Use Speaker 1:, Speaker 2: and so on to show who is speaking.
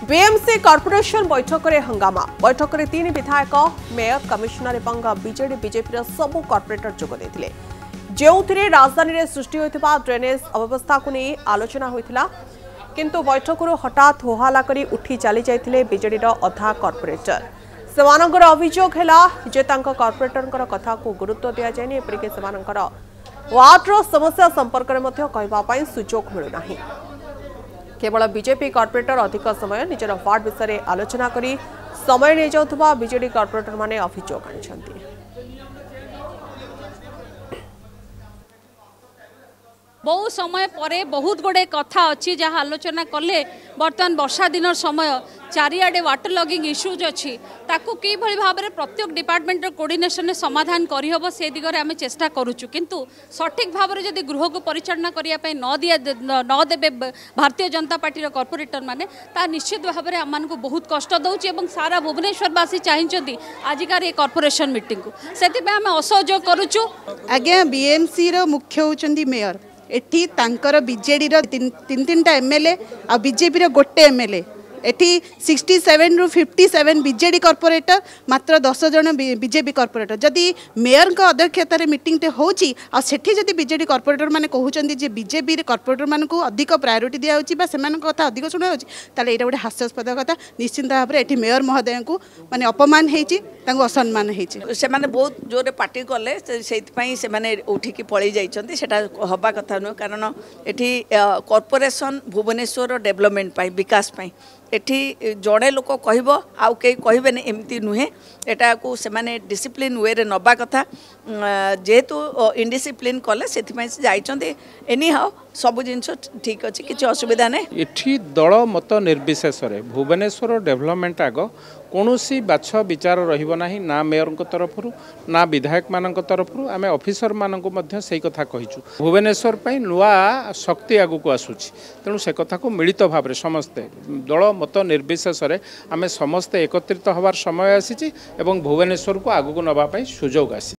Speaker 1: BMC corporation बैठक में हंगामा बैठक में 3 विधायक मेयर कमिशनर और बीजेडी बीजेपी सबू कॉर्पोरेटर जोगदे जो राजधानी में सृष्टि होता ड्रेनेज अव्यवस्था को नहीं आलोचना होता किंतु बैठक हठात होहाला करी उठी चली जाते बीजेडी अधा कॉर्पोरेटर सेमानंकर अभियोग है कॉर्पोरेटर कथा को गुरुत्व दि जाए एपरिक वार्डर समस्या संपर्क में कहवाई सुजोग मिलूना केवल बीजेपी कॉर्पोरेटर अधिक समय निजर वार्ड विषय आलोचना करी समय नहीं जाउथबा बीजेडी कॉर्पोरेटर माने अभियोग आनिछंती।
Speaker 2: बहु समय पर बहुत गुड़े कथा अच्छी जहाँ आलोचना कले बर्तमान वर्षा दिन समय चारिआडे वाटर लॉगिंग इश्यूज अच्छी ताकू कि भाव में प्रत्येक डिपार्टमेंट कोऑर्डिनेशन समाधान करहब से दिगरे आम चेष्टा करुचु किंतु सठिक भाव में जदि गृह को परिचालना करने न देवे भारतीय जनता पार्टी कॉर्पोरेटर माने ता निश्चित भाव में आम को बहुत कष्ट दौर और सारा भुवनेश्वरवासी चाहते आजिकार ये कॉर्पोरेशन मीटिंग को से आम असहयोग करुचु।
Speaker 3: आज्ञा बीएमसी मुख्य होचंदी मेयर एठी तांकर बीजेडी तीन टा एमएलए आ बीजेपी रो गोटे एमएलए एठी 67 रु 57 बीजेडी कॉर्पोरेटर मात्र 10 जन बीजेपी कॉर्पोरेटर जदि मेयर का अध्यक्षतार मीटिंग टे होची आ सेठी जदि बीजेडी कॉर्पोरेटर माने कहउचंदी जे बीजेपी कॉर्पोरेटर मान को अधिक प्रायोरिटी दिया होची बा सेमान कथा अधिक सुना होची ताले एटा गोटे हास्यास्पद कथा निश्चित भाव में एठी मेयर महोदय को माने अपमान हेची तांको असम्मान हेची
Speaker 4: से माने बहुत जोरे पार्टी कले सेति पई से माने उठिकी पळी जाइचंती सेटा हबा कथा न कारण एठी कॉर्पोरेशन भुवनेश्वर डेवलपमेंट पई विकास पई एठी जड़े लोक कहब आउ कई कहबे एमती नुहे एटा को से माने डिसिप्लिन वे रे नबा कथा जेहेतु इनडिसिप्लिन कले से जाइचंती एनी हाउ सब जिनस ठीक अच्छे किसी असुविधा नहीं
Speaker 5: एठी दल मत निर्विशेष भुवनेश्वर डेवलपमेंट आग कौनसी बाछ विचार रहिबो ना मेयर तरफ ना विधायक मान तरफ आम ऑफिसर मान से कथा कहीचु भुवनेश्वर पई नुआ शक्ति आगु को आसुची तेणु से कथा को मिलित भाव में समस्ते दल मत निर्विशेष आम समस्ते एकत्रित हबार समय आसी भुवनेश्वर को आगु को नबा सुजोग आसी।